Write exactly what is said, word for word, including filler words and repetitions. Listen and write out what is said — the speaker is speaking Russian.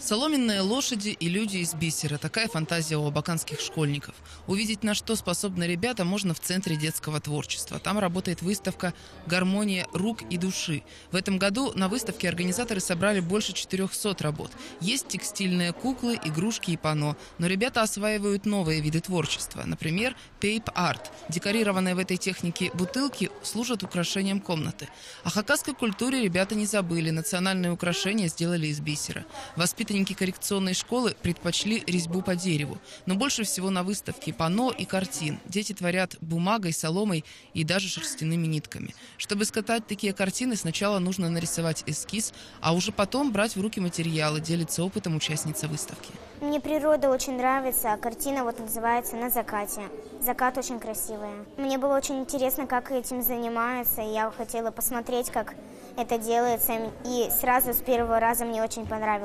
Соломенные лошади и люди из бисера. Такая фантазия у абаканских школьников. Увидеть, на что способны ребята, можно в Центре детского творчества. Там работает выставка «Гармония рук и души». В этом году на выставке организаторы собрали больше четырехсот работ. Есть текстильные куклы, игрушки и панно. Но ребята осваивают новые виды творчества. Например, пейп-арт. Декорированные в этой технике бутылки служат украшением комнаты. О хакасской культуре ребята не забыли. Национальные украшения сделали из бисера. Воспитанники коррекционной школы предпочли резьбу по дереву. Но больше всего на выставке панно и картин. Дети творят бумагой, соломой и даже шерстяными нитками. Чтобы скатать такие картины, сначала нужно нарисовать эскиз, а уже потом брать в руки материалы, делится опытом участница выставки. Мне природа очень нравится, а картина вот называется «На закате». Закат очень красивый. Мне было очень интересно, как этим занимаются, и я хотела посмотреть, как это делается, и сразу с первого раза мне очень понравилось.